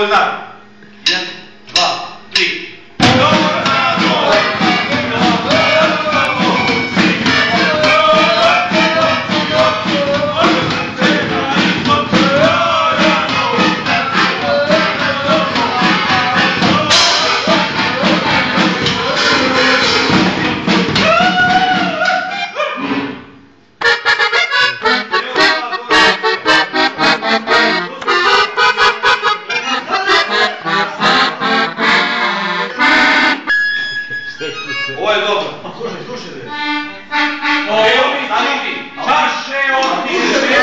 je znak. 1, 2, 3. Ovo je dobro. Slušaj bre. Evo mi staviti. Čaše otiše.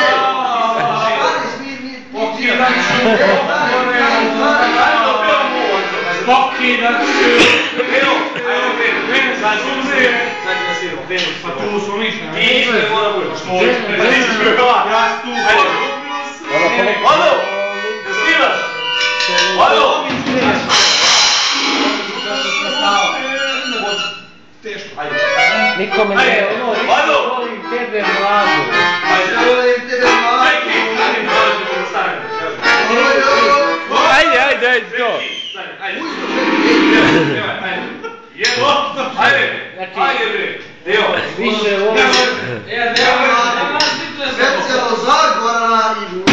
Pokidaću. Evo, ajmo. Znači na siru. pa tu smo ništa. Ti ne mora budeš. Pa nisi špekala. Ja tu. Alo. Da snimaš. Alo. Teško. Ajde. Nikome ne, volim tebe mladu. Ajde, to. Više volim. Specijalno Zagora i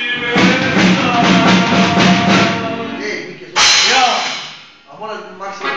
Max